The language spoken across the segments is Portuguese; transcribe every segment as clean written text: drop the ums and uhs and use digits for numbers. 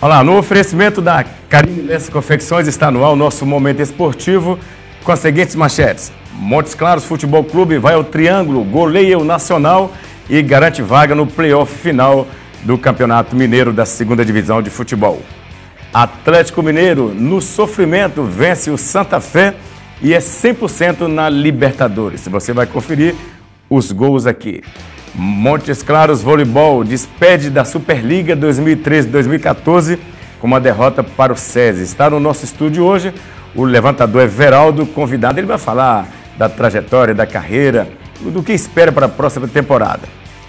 Olá, no oferecimento da Carine Lessa Confecções está no ar o nosso momento esportivo com as seguintes manchetes. Montes Claros Futebol Clube vai ao triângulo, goleia o Nacional e garante vaga no playoff final do Campeonato Mineiro da 2ª Divisão de Futebol. Atlético Mineiro, no sofrimento, vence o Santa Fé e é 100% na Libertadores. Você vai conferir os gols aqui. Montes Claros Voleibol despede da Superliga 2013-2014 com uma derrota para o SESI. Está no nosso estúdio hoje o levantador Everaldo, convidado. Ele vai falar da trajetória, da carreira, do que espera para a próxima temporada.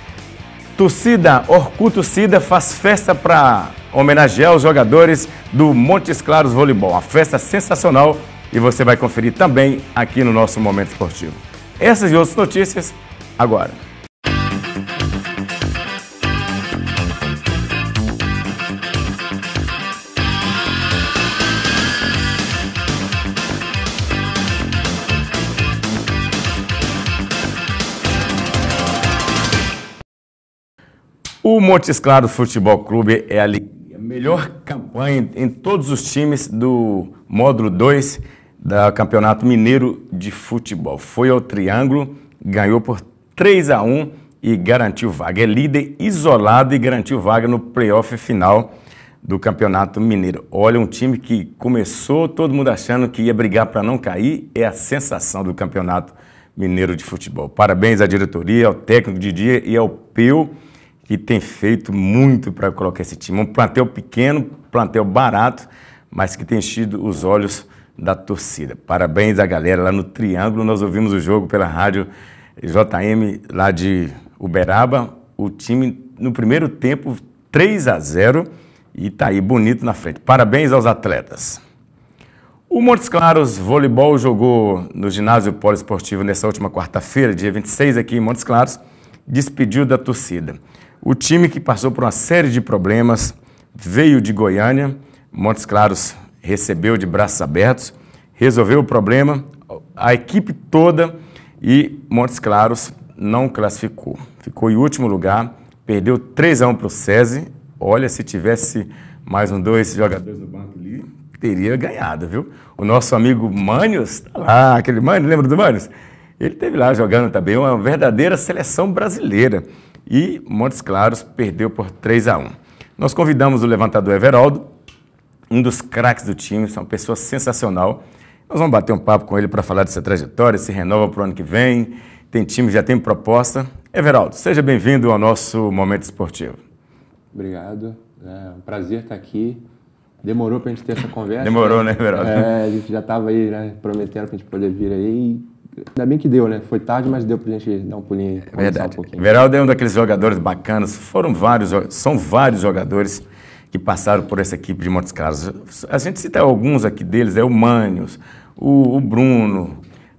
Orkut Torcida faz festa para homenagear os jogadores do Montes Claros Voleibol. Uma festa sensacional e você vai conferir também aqui no nosso Momento Esportivo. Essas e outras notícias agora. O Montes Claros Futebol Clube é a melhor campanha em todos os times do módulo 2 do Campeonato Mineiro de Futebol. Foi ao triângulo, ganhou por 3-1 e garantiu vaga. É líder isolado e garantiu vaga no playoff final do Campeonato Mineiro. Olha, um time que começou todo mundo achando que ia brigar para não cair, é a sensação do Campeonato Mineiro de Futebol. Parabéns à diretoria, ao técnico Didier e ao Peu, que tem feito muito para colocar esse time. Um plantel pequeno, plantel barato, mas que tem enchido os olhos da torcida. Parabéns à galera lá no Triângulo. Nós ouvimos o jogo pela rádio JM lá de Uberaba. O time, no primeiro tempo, 3-0 e está aí bonito na frente. Parabéns aos atletas. O Montes Claros Voleibol jogou no ginásio poliesportivo nessa última quarta-feira, dia 26, aqui em Montes Claros, despediu da torcida. O time que passou por uma série de problemas veio de Goiânia, Montes Claros recebeu de braços abertos, resolveu o problema, a equipe toda, e Montes Claros não classificou. Ficou em último lugar, perdeu 3-1 para o SESI. Olha, se tivesse mais dois jogadores no banco ali, teria ganhado, viu? O nosso amigo Mânios, tá lá, aquele Mânios, lembra do Mânios? Ele esteve lá jogando também, uma verdadeira seleção brasileira. E Montes Claros perdeu por 3-1. Nós convidamos o levantador Everaldo, um dos craques do time, uma pessoa sensacional. Nós vamos bater um papo com ele para falar dessa trajetória, se renova para o ano que vem, tem time, já tem proposta. Everaldo, seja bem-vindo ao nosso Momento Esportivo. Obrigado, é um prazer estar aqui. Demorou para a gente ter essa conversa. Demorou, né, Everaldo? A gente já estava aí, né, prometendo para a gente poder vir aí. Ainda bem que deu, né? Foi tarde, mas deu pra gente dar um pulinho aí. É verdade. Everaldo é um daqueles jogadores bacanas. São vários jogadores que passaram por essa equipe de Montes Claros. A gente cita alguns aqui deles, o Mânios, o Bruno,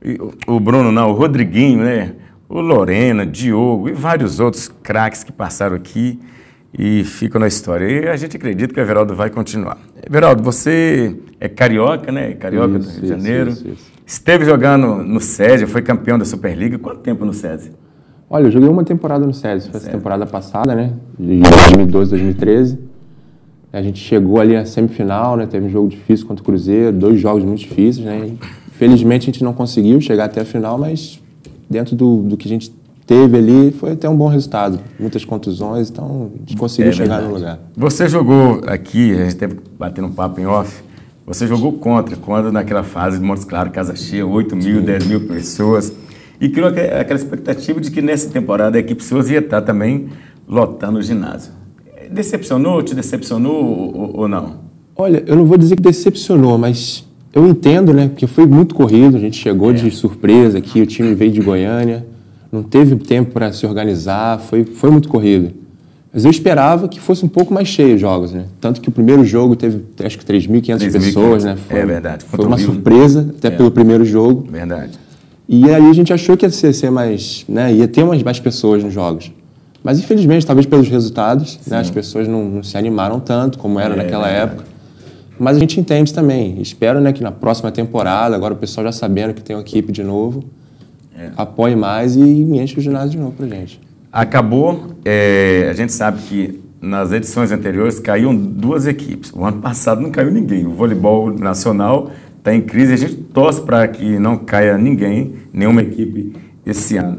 o Rodriguinho, né? O Lorena, Diogo e vários outros craques que passaram aqui e ficam na história. E a gente acredita que o Everaldo vai continuar. Everaldo, você é carioca, né? Carioca do Rio de Janeiro. Isso. Esteve jogando no SESI, foi campeão da Superliga. Quanto tempo no SESI? Olha, eu joguei uma temporada no SESI. Foi essa temporada passada, né? De 2012, 2013. A gente chegou ali à semifinal, né? Teve um jogo difícil contra o Cruzeiro, 2 jogos muito difíceis, né? Infelizmente a gente não conseguiu chegar até a final, mas dentro do que a gente teve ali, foi até um bom resultado. Muitas contusões, então a gente conseguiu chegar no lugar. Você jogou aqui, a gente teve batendo um papo em off. Você jogou quando naquela fase de Montes Claros, casa cheia, 8 mil, 10 mil pessoas, e criou aquela expectativa de que nessa temporada a equipe sua ia estar também lotando o ginásio. Decepcionou, te decepcionou ou não? Olha, eu não vou dizer que decepcionou, mas eu entendo, né, porque foi muito corrido, a gente chegou de surpresa aqui, o time veio de Goiânia, não teve tempo para se organizar, foi muito corrido. Mas eu esperava que fosse um pouco mais cheio os jogos, né? Tanto que o primeiro jogo teve, acho que 3.500 pessoas, né? É verdade. Foi uma surpresa, até pelo primeiro jogo. Verdade. E aí a gente achou que ia ser mais, né? Ia ter mais pessoas nos jogos. Mas infelizmente, talvez pelos resultados, né? As pessoas não se animaram tanto como era naquela época. Mas a gente entende também. Espero, né, que na próxima temporada, agora o pessoal já sabendo que tem uma equipe de novo, apoie mais e enche o ginásio de novo pra gente. Acabou, a gente sabe que nas edições anteriores caíam 2 equipes. O ano passado não caiu ninguém. O voleibol nacional está em crise e a gente torce para que não caia ninguém, nenhuma equipe esse ano.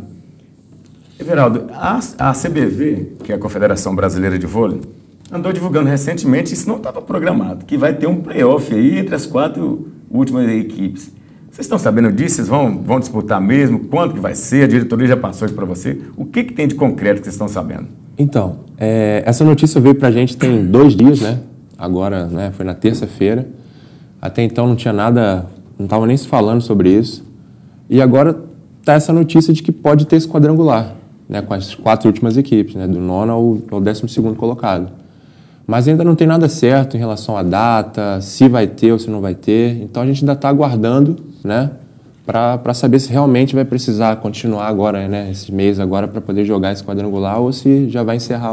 Everaldo, a CBV, que é a Confederação Brasileira de Vôlei, andou divulgando recentemente, isso não estava programado, que vai ter um playoff aí entre as 4 últimas equipes. Vocês estão sabendo disso? Vocês vão disputar mesmo? Quanto que vai ser? A diretoria já passou isso para você? O que tem de concreto que vocês estão sabendo? Então, essa notícia veio para a gente tem 2 dias, né? Agora, né, foi na terça-feira. Até então não tinha nada, não estava nem se falando sobre isso. E agora está essa notícia de que pode ter esse quadrangular, né, com as 4 últimas equipes, né, do 9º ao 12º colocado. Mas ainda não tem nada certo em relação à data, se vai ter ou se não vai ter. Então a gente ainda está aguardando, né, para saber se realmente vai precisar continuar agora, né, esse mês agora, para poder jogar esse quadrangular ou se já vai encerrar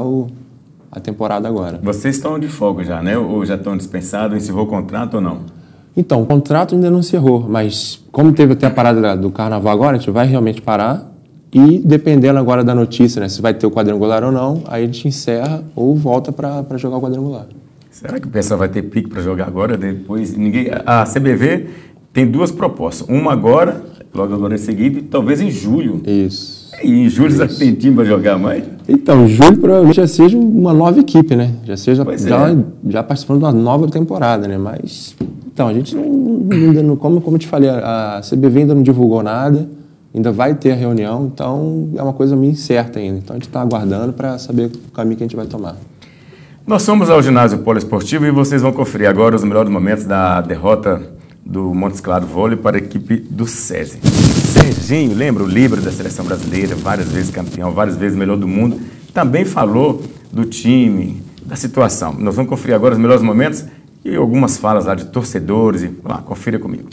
a temporada agora. Vocês estão de folga já, né? Ou já estão dispensados? Encerrou o contrato ou não? Então, o contrato ainda não encerrou, mas como teve até a parada do carnaval agora, a gente vai realmente parar e dependendo agora da notícia, né, se vai ter o quadrangular ou não, aí a gente encerra ou volta para jogar o quadrangular. Será que o pessoal vai ter pique para jogar agora? Depois a CBV tem 2 propostas. Uma agora, logo agora em seguida, e talvez em julho. Isso. E em julho já tem time para jogar mais? Então, julho provavelmente já seja uma nova equipe, né? Já seja já participando de uma nova temporada, né? Mas, então, a gente não como eu te falei, a CBV ainda não divulgou nada, ainda vai ter a reunião, então é uma coisa meio incerta ainda. Então a gente está aguardando para saber o caminho que a gente vai tomar. Nós somos ao ginásio poliesportivo e vocês vão conferir agora os melhores momentos da derrota do Montes Claros Vôlei para a equipe do SESI. Serginho, lembra o líbero da seleção brasileira, várias vezes campeão, várias vezes melhor do mundo, também falou do time, da situação. Nós vamos conferir agora os melhores momentos e algumas falas lá de torcedores. Vamos lá, confira comigo.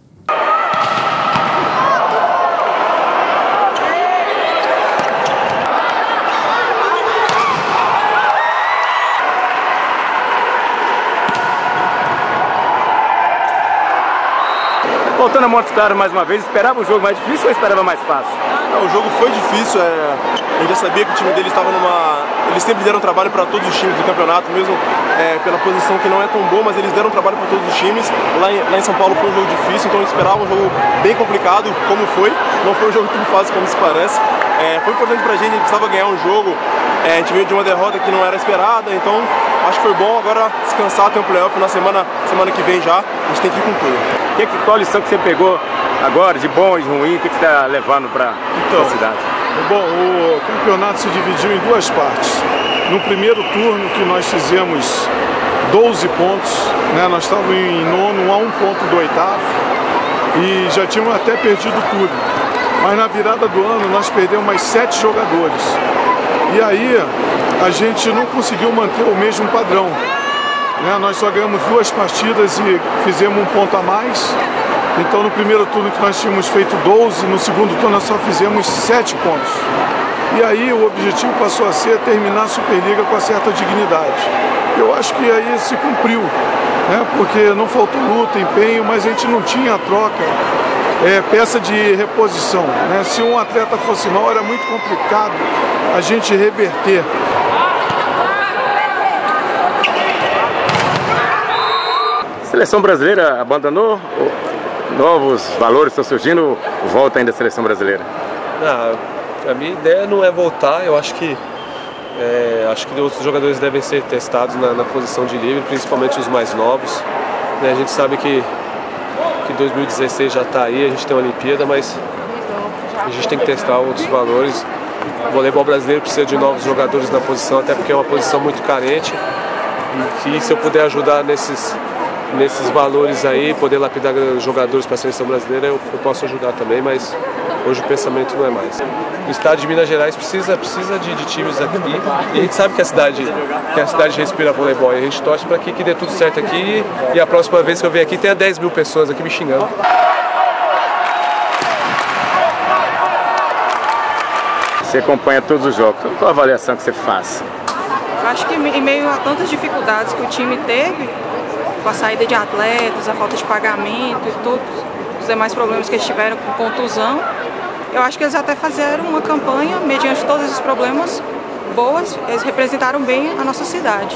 Voltando a Montes Claros mais uma vez, esperava o jogo mais difícil ou esperava mais fácil? Não, o jogo foi difícil, a gente já sabia que o time deles estava eles sempre deram trabalho para todos os times do campeonato, mesmo pela posição que não é tão boa, mas eles deram trabalho para todos os times. Lá em São Paulo foi um jogo difícil, então eu esperava um jogo bem complicado, como foi. Não foi um jogo tão fácil como se parece. Foi importante pra gente precisava ganhar um jogo. A gente veio de uma derrota que não era esperada, então acho que foi bom agora descansar, ter um playoff na semana que vem já, a gente tem que ir com tudo. Qual a lição que você pegou agora, de bom e de ruim, o que você está levando para a cidade? Bom, o campeonato se dividiu em 2 partes. No primeiro turno que nós fizemos 12 pontos, né, nós estávamos em 9º a 1 ponto do 8º e já tínhamos até perdido tudo. Mas na virada do ano nós perdemos mais 7 jogadores. E aí a gente não conseguiu manter o mesmo padrão. Nós só ganhamos 2 partidas e fizemos 1 ponto a mais. Então no primeiro turno que nós tínhamos feito 12, no segundo turno nós só fizemos 7 pontos. E aí o objetivo passou a ser terminar a Superliga com uma certa dignidade. Eu acho que aí se cumpriu, né? Porque não faltou luta, empenho, mas a gente não tinha a troca. Peça de reposição, né? Se um atleta fosse mal, era muito complicado a gente reverter. Seleção brasileira abandonou? Novos valores estão surgindo? Volta ainda a seleção brasileira? A minha ideia não é voltar. Eu acho que outros jogadores devem ser testados na posição de livre, principalmente os mais novos. A gente sabe que 2016 já está aí, a gente tem uma Olimpíada, mas a gente tem que testar outros valores. O voleibol brasileiro precisa de novos jogadores na posição, até porque é uma posição muito carente. E se eu puder ajudar nesses valores aí, poder lapidar jogadores para a seleção brasileira, eu posso ajudar também, mas hoje o pensamento não é mais. O estado de Minas Gerais precisa de times aqui, e a gente sabe que a cidade respira voleibol, e a gente torce para que dê tudo certo aqui, e a próxima vez que eu vier aqui tenha 10 mil pessoas aqui me xingando. Você acompanha todos os jogos, qual a avaliação que você faz? Eu acho que em meio a tantas dificuldades que o time teve, com a saída de atletas, a falta de pagamento e todos os demais problemas que eles tiveram com contusão, eu acho que eles até fizeram uma campanha, mediante todos esses problemas, boas, eles representaram bem a nossa cidade.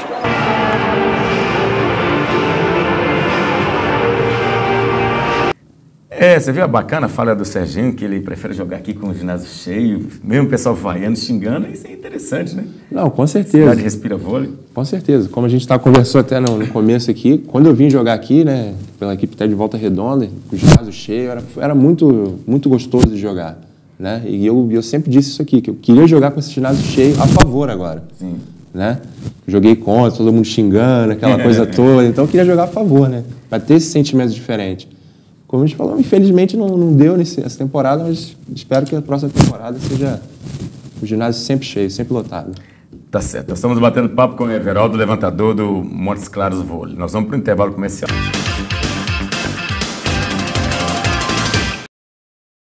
Você viu a bacana fala do Serginho, que ele prefere jogar aqui com o ginásio cheio, mesmo o pessoal vaiando, xingando, isso é interessante, né? Não, com certeza. Cidade respira vôlei. Com certeza. Como a gente conversou até no começo aqui, quando eu vim jogar aqui, né, pela equipe até de Volta Redonda, com o ginásio cheio, era muito, muito gostoso de jogar, né? E eu sempre disse isso aqui, que eu queria jogar com esse ginásio cheio a favor agora. Sim. Né? Joguei contra, todo mundo xingando, aquela coisa toda, então eu queria jogar a favor, né? Para ter esse sentimento diferente. Como a gente falou, infelizmente não deu essa temporada, mas espero que a próxima temporada seja o ginásio sempre cheio, sempre lotado. Tá certo. Nós estamos batendo papo com o Everaldo, levantador do Montes Claros Vôlei. Nós vamos para o intervalo comercial.